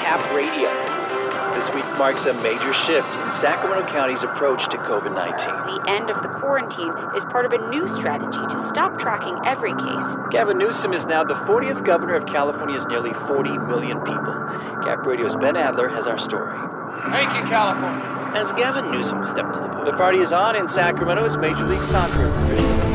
CapRadio. This week marks a major shift in Sacramento County's approach to COVID-19. The end of the quarantine is part of a new strategy to stop tracking every case. Gavin Newsom is now the 40th governor of California's nearly 40 million people. CapRadio's Ben Adler has our story. Thank you, California. As Gavin Newsom stepped to the podium, the party is on in Sacramento as Major League Soccer.